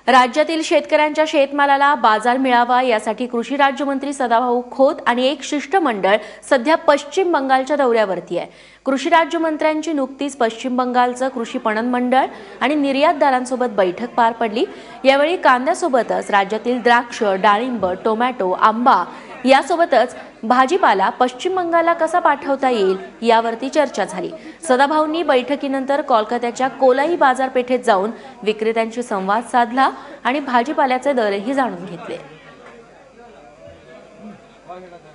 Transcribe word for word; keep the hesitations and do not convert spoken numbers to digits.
राज्यातील शेतकऱ्यांच्या शेतमालाला बाजार मिळावा यासाठी कृषी राज्यमंत्री सदाभाऊ खोत आणि एक शिष्टमंडळ सध्या पश्चिम बंगालच्या दौऱ्यावरती आहे। कृषी राज्यमंत्र्यांची नुकतीच पश्चिम बंगालचं कृषी पणन मंडळ आणि निर्यातदारांसोबत बैठक पार पडली। यावेळी कांद्यासोबतच राज्यातील द्राक्ष, डाळिंब, टोमॅटो, आंबा यासोबतच भाजीपाला पश्चिम बंगालला कसा पाठवता येईल यावरती चर्चा झाली। सदाभाऊंनी बैठकीनंतर कोलकात्याच्या कोलाई बाजारपेठेत जाऊन विक्रेत्यांशी संवाद साधला आणि भाजीपाल्याचे दरही जाणून घेतले।